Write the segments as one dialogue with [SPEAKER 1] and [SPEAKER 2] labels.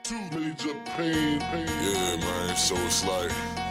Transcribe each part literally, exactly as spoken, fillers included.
[SPEAKER 1] too major pain, pain.
[SPEAKER 2] Yeah, man, so it's like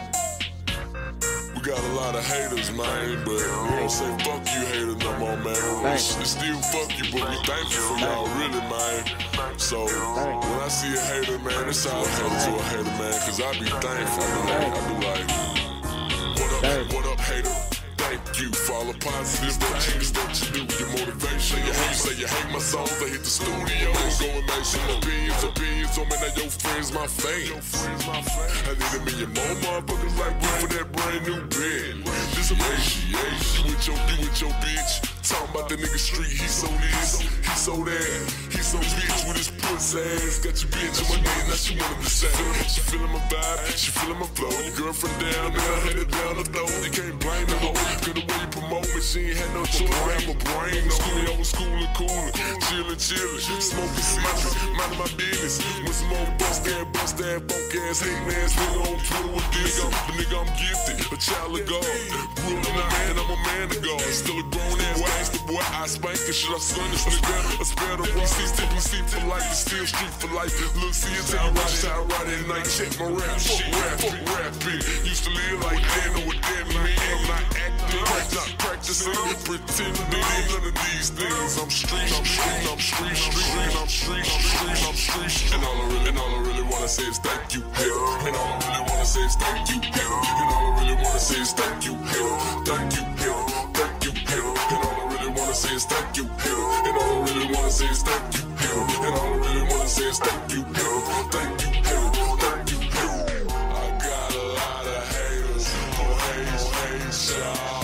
[SPEAKER 2] we got a lot of haters, man, but we don't say fuck you haters no more, man. It's, it's still fuck you, but we thankful for y'all, really, man. So when I see a hater, man, it's all hater to a hater, man, cause I be thankful. I be like, I be like, what up, what up, hater? Thank you for all the positive things that you do, your motivation. You hate, say you hate my songs, I hit the studio and go and make some opinions, opinions on me. Now your friends, my fans. I need a million more motherfuckers like we for that brand new bed. This appreciation, you with your, you with your bitch. Talking about the nigga street, he so this, he so that, he so bitch with his pussy ass. Got your bitch on my knee, now she wanna be sad. She feeling my vibe, she feeling my flow. Your girlfriend down there, headed down the throat. You can't blame the hoe, cause the way you promote me, she ain't had no choice. I have a brain, school over school and coolin', chillin', chillin', smoking cigarettes, minding my business. With some old bust ass, bust ass, funk ass, hatin' ass nigga on Twitter with this. But nigga, I'm gifted, a child of God. Grew up in a man, I'm a man of God. Still a grown ass. The boy, I spank and shit, I son this nigga. A spare the rock, C C for life, it's still street for life. Look, see it, tell you right, I ride at night, check my rap shit. Rap, fuck rapping. Used to live like that, know what that mean. I'm not acting, not practicing, pretending. None of these things. I'm street, I'm street, I'm street, street, I'm street, street, I'm street, street. And all I really, and all I really wanna say is thank you, hater. And all I really wanna say is thank you, hater. And all I really wanna say is thank you, hater. Thank you, hater. Thank you, hater. And all I really wanna say is thank you, hater. And all I really wanna say is thank you, hater. And all I really wanna say is thank you, hater. Thank you, hater. Thank you, hater. I got a lot of haters who hate, hate y'all.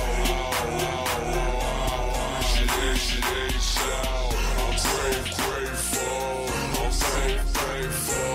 [SPEAKER 2] Shit, shit, y'all. I'm so grateful. I'm so grateful.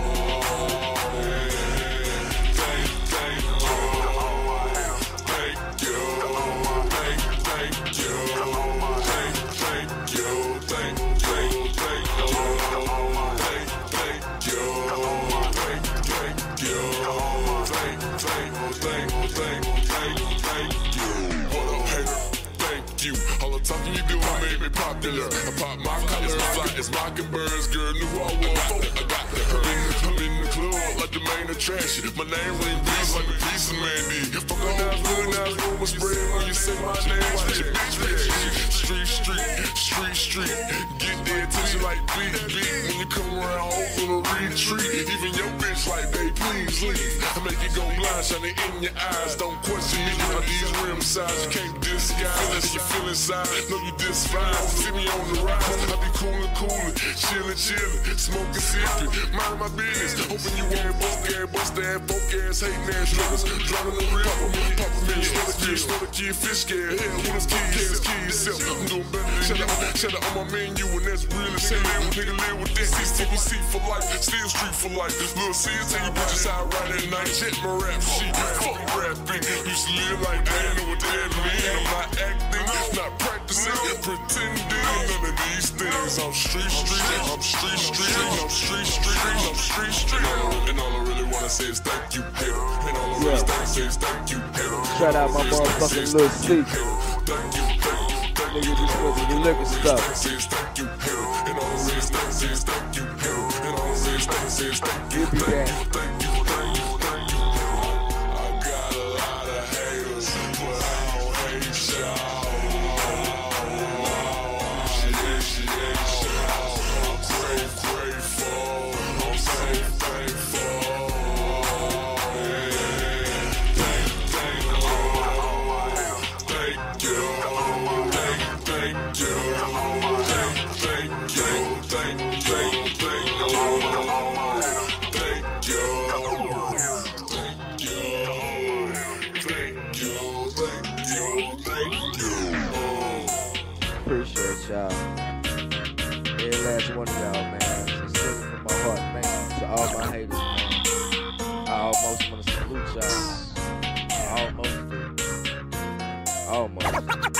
[SPEAKER 2] Thank, thank you. Thank you. Thank, thank you. Thank, thank you. Thank, thank, thank you. Thank, thank you. Thank, thank you. Thank, thank, thank, thank, thank, thank you. What up, hater? Thank you. All the talking you do made me popular. I pop my colors, fly as mockingbirds. Girl knew I was. I got the hurt. I'm in the club like the main attraction. My name ring beats like a piece of Mandy. Fuck on that good, now rumor spread when you say my name. Watch your bitch reaction. Street, street, street, street. Get their attention like beat, beat. When you come around, open a retreat. Even your bitch like, they please leave. I make you go blind, shining in your eyes. Don't question me about these rim sides. You can't disguise it. You feel inside, know you despise. See me on the rise, I be coolin', coolin', chillin', chillin', smoking, sippin', minding my business. Hoping you won't bust ass, bust ass, folk ass, hatin' ass niggas, drowning the real. Pop a million, smell the kid, smell the kid, fish scared. Hell, when it's kids, it's kids yourself. I'm doing better than shut up, shut up on my menu, and that's real as hell. Nigga live with that, C C C for life, still street for life. Little C S tell you bitches how I ride at night, check my rap sheet, fuck rapping. Used to live like that, know what that mean. I'm not acting, not practicing, pretending. None of these things. I'm street, street, I'm street, street, I'm street, street, I'm street, street. And all I really wanna say is thank you, hater. And all I really wanna say is thank you, hater.
[SPEAKER 3] Shout out my motherfucking Lil C.
[SPEAKER 2] Thank you,
[SPEAKER 3] nigga just smoking the liquor stuff.
[SPEAKER 2] Thank you, hater. And all I really wanna say is thank you, hater. And all I really wanna say is thank you, thank you, thank you, thank you, thank you. I got a lot of haters, but I don't hate y'all.
[SPEAKER 3] Appreciate y'all. Every last one of y'all, man. Sincerely from my heart, man. To all my haters, man. I almost want to salute y'all. I almost do. Almost.